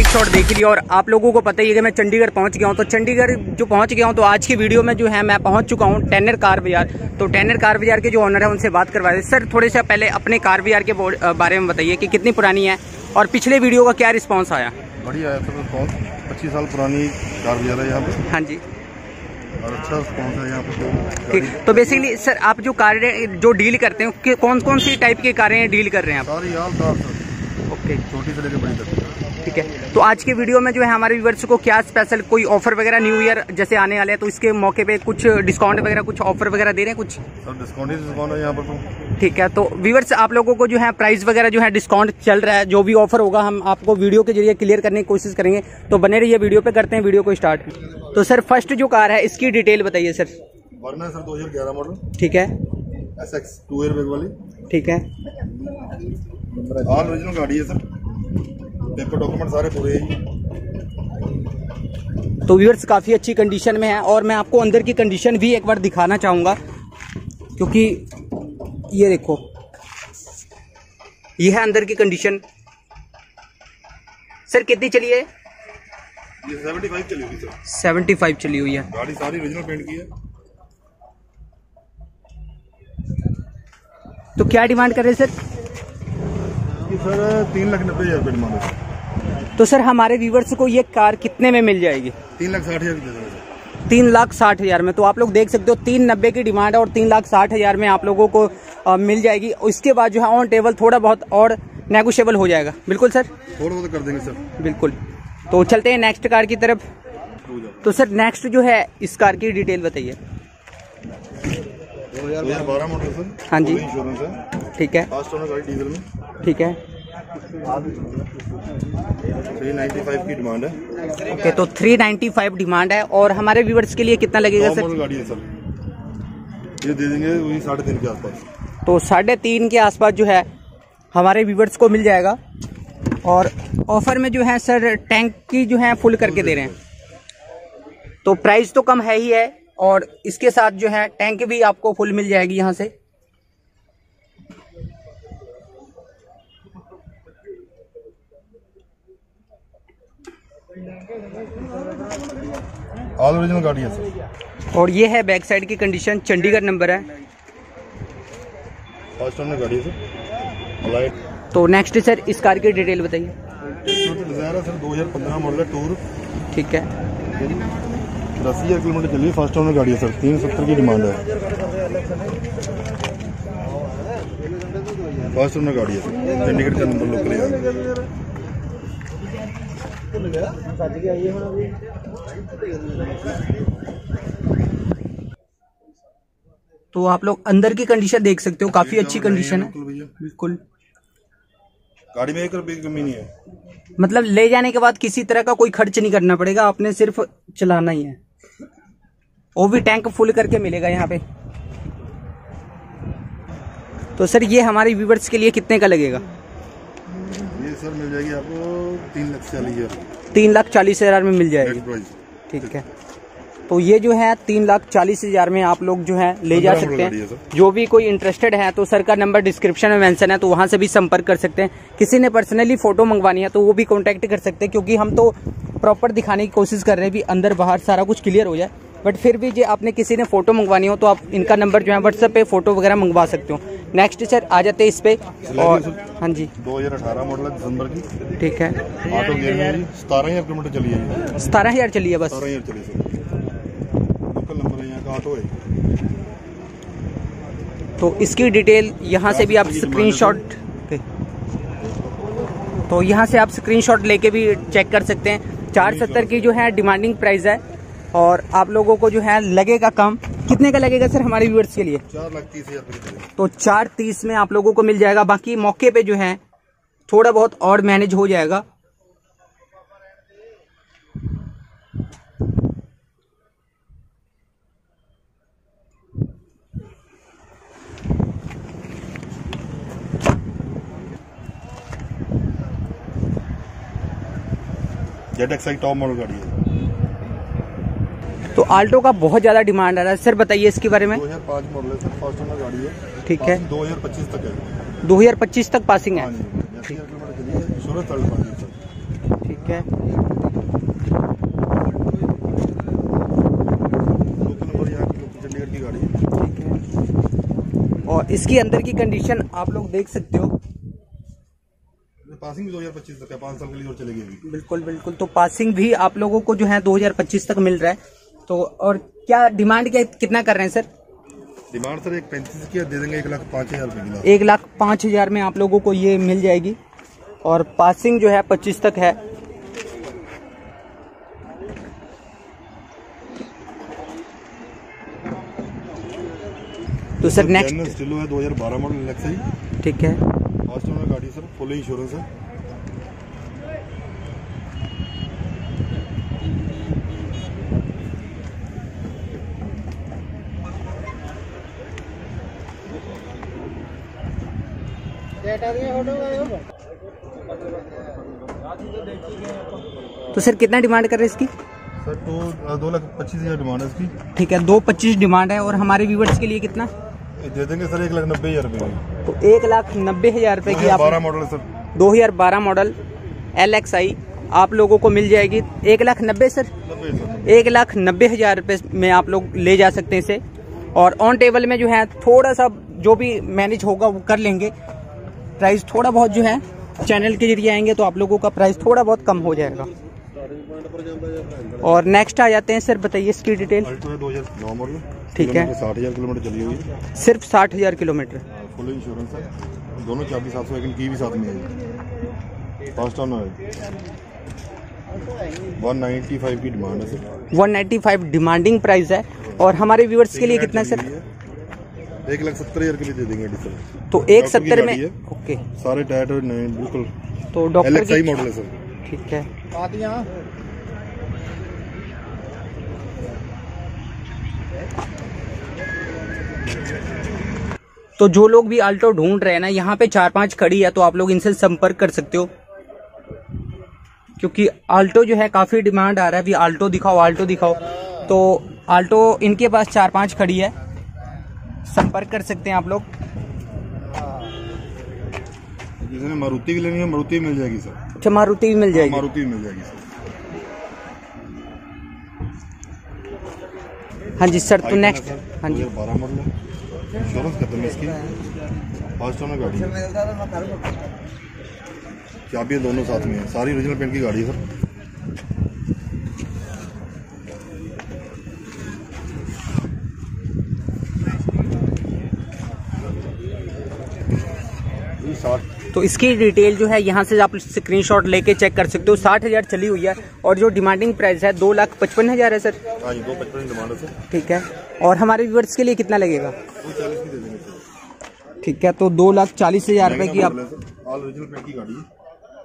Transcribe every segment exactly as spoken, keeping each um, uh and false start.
Screenshot देख लिया और आप लोगों को पता ही है कि मैं चंडीगढ़ पहुंच गया हूं। तो चंडीगढ़ जो पहुंच गया हूं तो आज की वीडियो में जो है मैं पहुंच चुका हूं टेनर कार बाजार। तो टेनर कार बाजार के जो ऑनर है उनसे बात करवा रहे। सर थोड़े से पहले अपने कार बाजार के बारे में बताइए कि कितनी पुरानी है और पिछले वीडियो का क्या रिस्पॉन्स आया। बढ़िया है सर रिस्पॉन्स, पच्चीस साल पुरानी कार बाजार है यहाँ पे। हाँ जी, और अच्छा रिस्पॉन्स है यहाँ पे। ठीक, तो बेसिकली सर आप जो कार जो डील करते हैं कि कौन कौन सी टाइप की कारें डील कर रहे हैं आप? सारी यार कार सर, ओके, छोटी से लेकर बड़ी तक। ठीक है। तो आज के वीडियो में जो है हमारे व्यूअर्स को क्या स्पेशल कोई ऑफर वगैरह न्यू ईयर जैसे आने वाले हैं तो इसके मौके पे कुछ डिस्काउंट वगैरह कुछ ऑफर वगैरह दे रहे हैं कुछ? सर डिस्काउंट ही डिस्काउंट है यहाँ पर तो। ठीक है, तो व्यूअर्स आप लोगों को जो है प्राइस वगैरह जो है डिस्काउंट चल रहा है, जो भी ऑफर होगा हम आपको वीडियो के जरिए क्लियर करने की कोशिश करेंगे। तो बने रहिए वीडियो पे, करते हैं वीडियो को स्टार्ट। तो सर फर्स्ट जो कार है इसकी डिटेल बताइए सर। वरना सर दो हजार ग्यारह मॉडल। ठीक है। S X two air bag वाली। ठीक है। ऑल ओरिजिनल गाड़ी है सर, पेपर डॉक्यूमेंट सारे पूरे हैं। तो व्यूअर्स काफ़ी अच्छी कंडीशन में है और मैं आपको अंदर की कंडीशन भी एक बार दिखाना चाहूँगा क्योंकि ये देखो ये है अंदर की कंडीशन। सर कितनी चली है? ये पचहत्तर चली हुई सर। पचहत्तर चली हुई है। गाड़ी सारी ओरिजिनल पेंट की है। तो क्या डिमांड कर रहे हैं सर? सर तीन लाख नब्बे हजार रुपये डिमांड है। तो सर हमारे व्यूवर्स को ये कार कितने में मिल जाएगी? तीन लाख साठ हजार दे देंगे। तीन लाख साठ हजार में। तो आप लोग देख सकते हो तीन नब्बे की डिमांड है और तीन लाख साठ हजार में आप लोगों को आ, मिल जाएगी। उसके बाद जो है ऑन टेबल थोड़ा बहुत और नेगोशिएबल हो जाएगा। बिल्कुल सर, थोड़ा बहुत कर देंगे सर। बिल्कुल। तो चलते हैं नेक्स्ट कार की तरफ। तो सर नेक्स्ट जो है इस कार की डिटेल बताइए। दो हजार बारह मॉडल सर। हाँ जी, इंश्योरेंस है। ठीक है। फास्ट ओनर गाड़ी डीजल में। ठीक है। तीन सौ पचानवे की डिमांड है। ओके, तो तीन सौ पचानवे डिमांड है और हमारे व्यूवर्स के लिए कितना लगेगा सर? गाड़ी है सर, ये दे देंगे वही साढ़े तीन के आसपास। तो साढ़े तीन के आसपास जो है हमारे व्यूवर्स को मिल जाएगा और ऑफर में जो है सर टैंक की जो है फुल करके दे रहे हैं। तो प्राइस तो कम है ही है और इसके साथ जो है टैंक भी आपको फुल मिल जाएगी यहाँ से। ऑल ओरिजिनल गाड़ी है सर। और ये है बैक साइड की कंडीशन, चंडीगढ़ नंबर है। फर्स्ट ओनर गाड़ी है सर। लाइट। तो नेक्स्ट सर इस कार की डिटेल बताइए। सर दो हजार पंद्रह मॉडल है, टूर। ठीक है। दस हजार किलोमीटर चली। फर्स्ट ओनर गाड़ी है सर, तीन सत्तर की डिमांड है। फर्स्ट ओनर गाड़ी है सर, चंडीगढ़ का नंबर लोकल है। तो आप लोग अंदर की कंडीशन देख सकते हो, काफी अच्छी कंडीशन है। बिल्कुल, गाड़ी में एक रुपये की कमी नहीं है। मतलब ले जाने के बाद किसी तरह का कोई खर्च नहीं करना पड़ेगा, आपने सिर्फ चलाना ही है। वो भी टैंक फुल करके मिलेगा यहाँ पे। तो सर ये हमारे व्यूवर्स के लिए कितने का लगेगा? ये सर मिल जाएगी आपको तीन लाख चालीस हजार। तीन लाख चालीस हजार में मिल जाएगी। ठीक है। तो ये जो है तीन लाख चालीस हजार में आप लोग जो है ले जा सकते हैं। जो भी कोई इंटरेस्टेड है तो सर का नंबर डिस्क्रिप्शन में मेंशन है, तो वहां से भी संपर्क कर सकते हैं। किसी ने पर्सनली फोटो मंगवानी है तो वो भी कांटेक्ट कर सकते हैं, क्योंकि हम तो प्रॉपर दिखाने की कोशिश कर रहे हैं भी अंदर बाहर सारा कुछ क्लियर हो जाए। बट फिर भी जो आपने किसी ने फोटो मंगवानी हो तो आप इनका नंबर जो है व्हाट्सएप पे फोटो वगैरह मंगवा सकते हो। नेक्स्ट सर आ जाते हैं इस पे। और हाँ जी, दो हजार अठारह मॉडल है, दिसंबर की। ठीक है। ऑटो गियर में सतारह हजार किलोमीटर चली है। सतारह हजार चली है बस। सतारह हजार चली सर। लोकल नंबर है यहाँ का, ऑटो है। तो इसकी डिटेल यहाँ से भी आप स्क्रीनशॉट तो यहाँ से आप स्क्रीनशॉट लेके भी चेक कर सकते हैं। चार सत्तर की जो है डिमांडिंग प्राइस है और आप लोगों को जो है लगेगा कम। कितने का लगेगा सर हमारे व्यूअर्स के लिए? चार लाख तीस हजार। तो चार तीस में आप लोगों को मिल जाएगा। बाकी मौके पे जो है थोड़ा बहुत और मैनेज हो जाएगा। Z X I top model गाड़ी है। तो आल्टो का बहुत ज्यादा डिमांड आ रहा है, सर बताइए इसके बारे में। दो हजार पाँच मॉडल है सर, फर्स्ट ओनर गाड़ी है। ठीक है। दो हजार पच्चीस तक है। दो हजार पच्चीस तक पासिंग है। ठीक है। ठीक है, चंडीगढ़ की गाड़ी है। ठीक है। और इसकी अंदर की कंडीशन आप लोग देख सकते हो। पासिंग भी दो हज़ार पच्चीस तक है, पाँच साल के लिए और चलेगी अभी। बिल्कुल बिल्कुल। तो पासिंग भी आप लोगों को जो है दो हज़ार पच्चीस तक मिल रहा है। तो और क्या डिमांड क्या कितना कर रहे हैं सर? डिमांड सर एक पैंतीस की दे देंगे, एक लाख पाँच हजार रुपये एक लाख पाँच हजार में आप लोगों को ये मिल जाएगी। और पासिंग जो है पच्चीस तक है। तो सर नेक्स्ट स्टिलो है दो हज़ार बारह मॉडल लेक्सी। ठीक है, फर्स्ट ओनर गाड़ी सर, फुल इंश्योरेंस है। तो सर कितना डिमांड कर रहे हैं इसकी? सर तो दो लाख पच्चीस हजार डिमांड है इसकी। ठीक है, दो पच्चीस डिमांड है। और हमारे व्यूवर्स के लिए कितना दे देंगे सर? एक लाख नब्बे हजार रुपये। तो एक लाख नब्बे हजार रुपए की आप बारह मॉडल सर, दो हजार बारह मॉडल एल एक्स आई आप लोगों को मिल जाएगी एक लाख नब्बे सर, एक लाख नब्बे हजार रुपये में आप लोग ले जा सकते हैं इसे। और ऑन टेबल में जो है थोड़ा सा जो भी मैनेज होगा वो कर लेंगे। प्राइस थोड़ा बहुत जो है चैनल के जरिए आएंगे तो आप लोगों का प्राइस थोड़ा बहुत कम हो जाएगा। और नेक्स्ट आ जाते हैं सर, बताइए इसकी डिटेल। दो हज़ार नौ मॉडल, ठीक है, साठ हजार किलोमीटर चली हुई है, सिर्फ साठ हजार किलोमीटर, फुल इंश्योरेंस है। दोनों चाबी सात सौ सेकंड की भी साथ में है। फर्स्ट ओनर है, वन नाइन्टी फाइव की डिमांड है sir. One ninety five demanding price है। और हमारे व्यूअर्स के लिए कितना सर? एक लाख सत्तर हजार के लिए दे देंगे सर। तो एक सत्तर में ओके, सारे टायर नए बिल्कुल। तो डॉक्टर की मॉडल है सर। ठीक है, तो जो लोग भी आल्टो ढूंढ रहे हैं ना, यहाँ पे चार पांच खड़ी है तो आप लोग इनसे संपर्क कर सकते हो। क्योंकि आल्टो जो है काफी डिमांड आ रहा है, अभी आल्टो दिखाओ आल्टो दिखाओ। तो आल्टो इनके पास चार पांच खड़ी है, संपर्क कर सकते हैं आप लोग। जिसने मारुति की लेनी है मारुति मिल जाएगी सर। अच्छा, मारुति भी मिल जाएगी? मारुति मिल जाएगी सर। हाँ जी सर। तो नेक्स्ट, हाँ जी, बारह मॉडल है, इंश्योरेंस खत्म है इसकी, फर्स्ट ओनर गाड़ी है, चाबियां दोनों साथ में है, सारी ओरिजिनल पेंट की गाड़ी है सर। तो इसकी डिटेल जो है यहाँ से आप स्क्रीनशॉट लेके चेक कर सकते हो। साठ हजार चली हुई है और जो डिमांडिंग प्राइस है दो लाख पचपन हजार है सर। हाँ जी, दो पचपन डिमांड है सर। ठीक है। और हमारे व्यूअर्स के लिए कितना लगेगा? दो चालीस की दे देंगे सर। ठीक है, तो दो लाख चालीस हजार रुपए की आप ऑल ओरिजिनल पेंट की गाड़ी है।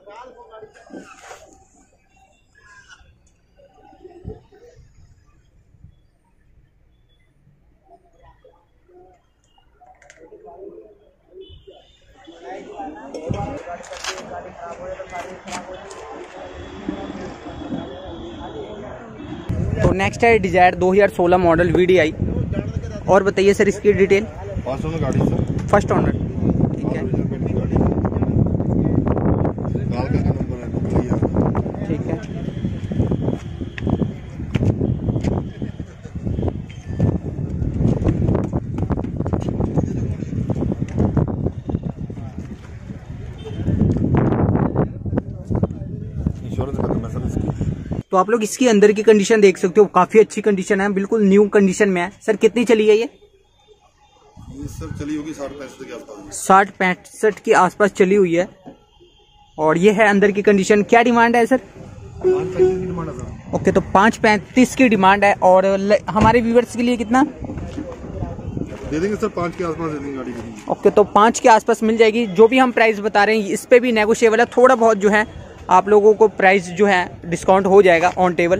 तो नेक्स्ट है डिजायर दो हज़ार सोलह मॉडल वी डी आई। और बताइए सर इसकी डिटेल। फर्स्ट ओनर गाड़ी सर। फर्स्ट ओनर, ठीक है, ठीक है। इंश्योरेंस खत्म है सर इसकी। तो आप लोग इसकी अंदर की कंडीशन देख सकते हो, काफी अच्छी कंडीशन है, बिल्कुल न्यू कंडीशन में है। सर कितनी चली है ये? ये सब चली होगी साठ पैंसठ के आसपास। साठ पैंसठ के आसपास चली हुई है। और ये है अंदर की कंडीशन। क्या डिमांड है सर? पाँच पैंतीस की डिमांड है सर। ओके, तो पाँच पैंतीस की डिमांड है। और हमारे व्यूअर्स के लिए कितना दे देंगे सर? पाँच के आसपास दे देंगे गाड़ी की। ओके, तो पाँच के आसपास मिल जाएगी। जो भी हम प्राइस बता रहे हैं इस पे भी नेगोशिएबल है, थोड़ा बहुत जो है आप लोगों को प्राइस जो है डिस्काउंट हो जाएगा ऑन टेबल।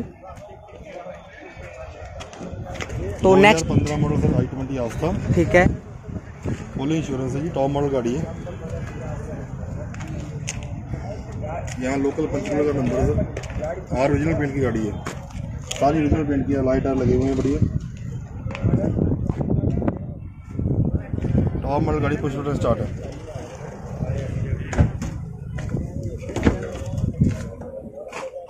तो नेक्स्ट पंद्रह model sir, I twenty Asta, ठीक है, फुल इंश्योरेंस है जी, टॉप मॉडल गाड़ी है। यहाँ लोकल पंचकुला का नंबर है सर। आर ओरिजिनल पेंट की गाड़ी है, सारी ओरिजिनल पेंट की है, लाइट आर लगे हुए हैं बढ़िया। टॉप मॉडल गाड़ी, पुश बटन स्टार्ट है।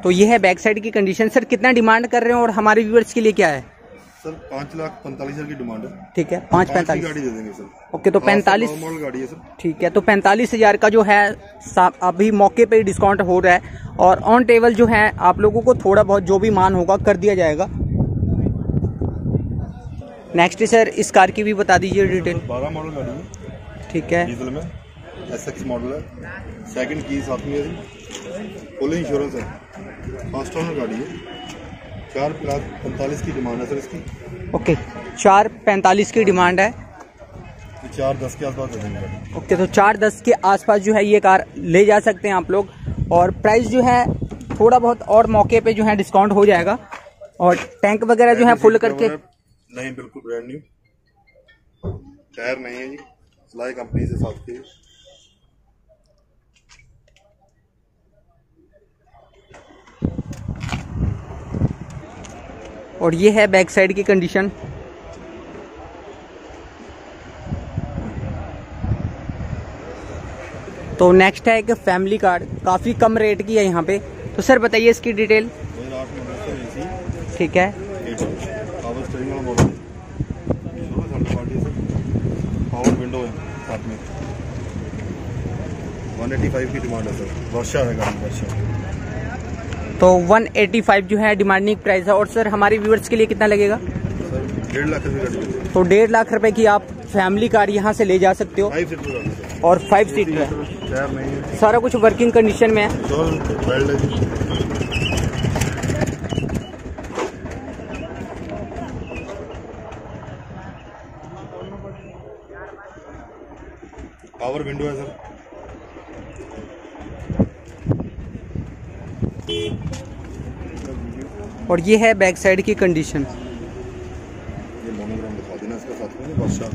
तो ये है बैक साइड की कंडीशन। सर कितना डिमांड कर रहे हैं और हमारे व्यूअर्स के लिए क्या है? सर पाँच लाख पैंतालीस हजार की डिमांड है। ठीक है, पाँच पैंतालीस गाड़ी दे देंगे सर। ओके, तो पैंतालीस मॉडल गाड़ी है सर। ठीक है, तो पैंतालीस हजार का जो है अभी मौके पे डिस्काउंट हो रहा है और ऑन टेबल जो है आप लोगों को थोड़ा बहुत जो भी मान होगा कर दिया जाएगा। नेक्स्ट सर इस कार की भी बता दीजिए डिटेल। बारह मॉडल गाड़ी है। ठीक है, डीजल में एस एक्स मॉडल है, सेकंड की साथ में है, फुल इंश्योरेंस है, फर्स्ट ओनर गाड़ी है। चार लाख पैंतालीस की डिमांड है सर इसकी। ओके, चार पैंतालीस की डिमांड है। चार दस के आसपास दे देंगे। ओके, तो चार दस के आसपास जो है ये कार ले जा सकते हैं आप लोग और प्राइस जो है थोड़ा बहुत और मौके पे जो है डिस्काउंट हो जाएगा। और टैंक वगैरह जो है फुल करके नहीं, बिल्कुल ब्रांड न्यू, टायर नहीं है जी, सलाई कंपनी से साथ के। और ये है बैक साइड की कंडीशन। तो नेक्स्ट है एक फैमिली कार, काफी कम रेट की है यहाँ पे। तो सर बताइए इसकी डिटेल। ठीक है, पावर विंडो है साथ में, एक सौ पचासी की डिमांड है सर। वर्षा है गाड़ी, वर्षा। तो एक सौ पचासी जो है डिमांडिंग प्राइस है। और सर हमारे व्यूअर्स के लिए कितना लगेगा? सर डेढ़ लाख रुपए। तो डेढ़ लाख रुपए की आप फैमिली कार यहाँ से ले जा सकते हो फाइव सीटर और फाइव सीटर है, नहीं है, सारा कुछ वर्किंग कंडीशन में है। पावर विंडो है सर। और ये है बैक साइड की कंडीशन। ये मोनोग्राम दिखा देना इसके साथ में वर्षा।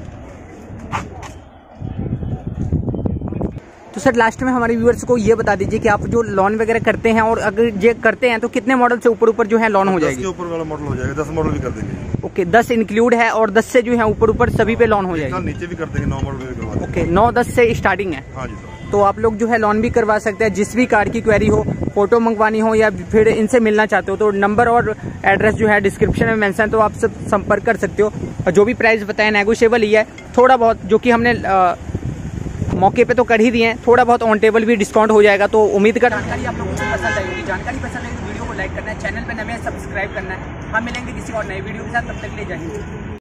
तो सर लास्ट में हमारे व्यूअर्स को ये बता दीजिए कि आप जो लोन वगैरह करते हैं और अगर ये करते हैं तो कितने मॉडल से ऊपर ऊपर जो है लोन हो जाएगी? दस के ऊपर वाला मॉडल हो जाएगा, दस मॉडल भी कर देंगे। ओके, दस इंक्लूड है और दस से जो है ऊपर ऊपर सभी पे लोन हो जाएगी। नीचे भी कर देंगे, नौ मॉडल भी करवा देंगे। ओके, नौ दस से स्टार्टिंग है। हाँ जी सर। तो आप लोग जो है लोन भी करवा सकते हैं। जिस भी कार की क्वेरी हो, फोटो मंगवानी हो या फिर इनसे मिलना चाहते हो तो नंबर और एड्रेस जो है डिस्क्रिप्शन में मेंशन है, तो आप सब संपर्क कर सकते हो। और जो भी प्राइस बताया नेगोशिएबल ही है, थोड़ा बहुत जो कि हमने आ, मौके पे तो कर ही दिए हैं, थोड़ा बहुत ऑन टेबल भी डिस्काउंट हो जाएगा। तो उम्मीद कर जानकारी आप लोगों को पसंद आई होगी। जानकारी पसंद आई तो वीडियो को लाइक करना है, चैनल पर नए सब्सक्राइब करना है। हम मिलेंगे किसी और नई वीडियो के साथ, तब तक ले जाएंगे।